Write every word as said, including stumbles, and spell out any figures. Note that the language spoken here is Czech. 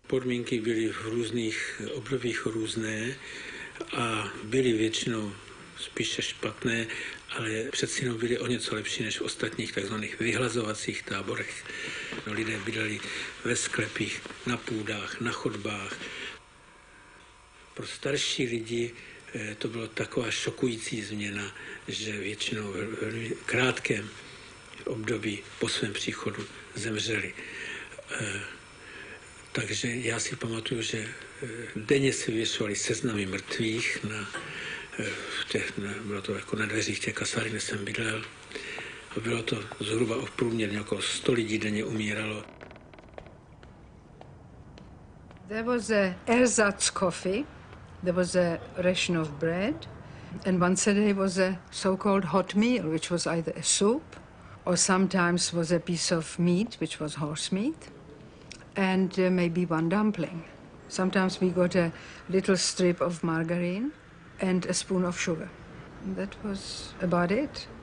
Podmínky byly v různých obdobích různé a byly většinou spíše špatné, ale přeci jenom byly o něco lepší než v ostatních takzvaných vyhlazovacích táborech. No, lidé bydleli ve sklepích, na půdách, na chodbách. Pro starší lidi to byla taková šokující změna, že většinou v velmi krátkém období po svém příchodu zemřeli. Takže já si pamatuju, že denně se vyvěšovaly seznamy mrtvých, na, v těch, na, bylo to jako na dveřích těch kasárny, kde jsem bydlel. A bylo to zhruba o průměrně okolo sto lidí denně umíralo. There was a ersatz coffee, there was a ration of bread, and once a day was a so-called hot meal, which was either a soup or sometimes was a piece of meat, which was horse meat, and uh, maybe one dumpling. Sometimes we got a little strip of margarine and a spoon of sugar. And that was about it.